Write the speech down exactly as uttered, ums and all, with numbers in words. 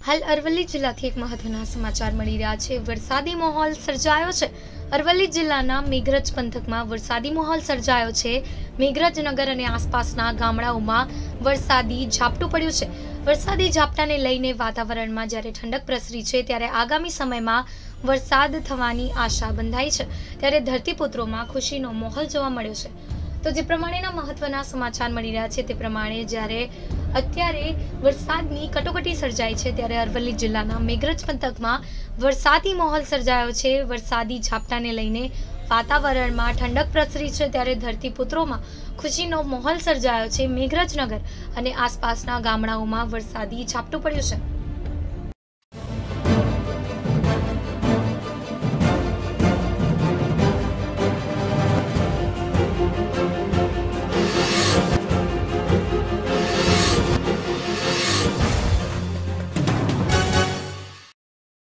हाल अरवली जिल्लाथी एक महत्वना समाचार मળી રહ્યા છે। વરસાદી માહોલ સર્જાયો છે। અરવલ્લી જિલ્લાના મેઘરજ પંથકમાં વરસાદી માહોલ સર્જાયો છે। મેઘરજ નગર અને આસપાસના ગામડાઓમાં વરસાદી ઝાપટું પડ્યું છે। વરસાદી ઝાપટાને લઈને વાતાવરણમાં જ્યારે ઠંડક પ્રસરી છે ત્યારે આગામી સમયમાં વરસાદ થવાની આશા બંધાઈ છે। ત્યારે ધરતીપુત્રોમાં ખુશીનો માહોલ જોવા મળ્યો છે। तो जे प्रमाणेना महत्वना समाचार मળી રહ્યા છે તે પ્રમાણે જ્યારે અત્યારે વરસાદની કટોકટી સર્જાઈ છે ત્યારે અરવલ્લી જિલ્લાના મેઘરજ પંથકમાં વરસાદી માહોલ સર્જાયો છે। વરસાદી ઝાપટાને લઈને વાતાવરણમાં ઠંડક પ્રસરી છે ત્યારે ધરતીપુત્રોમાં ખુશીનો માહોલ સર્જાયો છે। મેઘરજ નગર અને આસપાસના ગામડાઓમાં વરસાદી ઝાપટું પડ્યું છે।